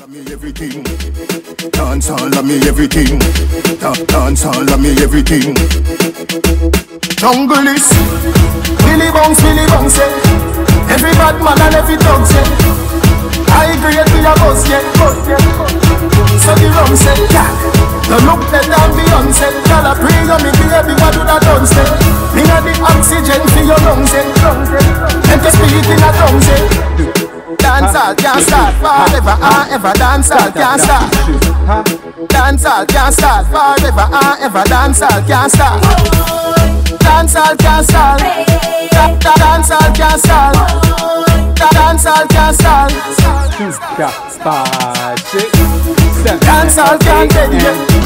me everything. Dancehall me everything. Dancehall me everything. Jungle is Billy Bounce, yeah. Every bad man and every dog, yeah. I agree with your boss, yeah. So the rum said, yeah. No look better than Beyonce. Y'all a bring on me baby, what do that done say? Me got the oxygen for your lungs, yeah. And to speak in a tongue, yeah. Dancehall can't start forever and ever. Dancehall can't start. Dancehall can't start forever and ever. Dancehall can't start. Dancehall can't start. Dancehall can't start. Dancehall can't start. Dancehall can't start.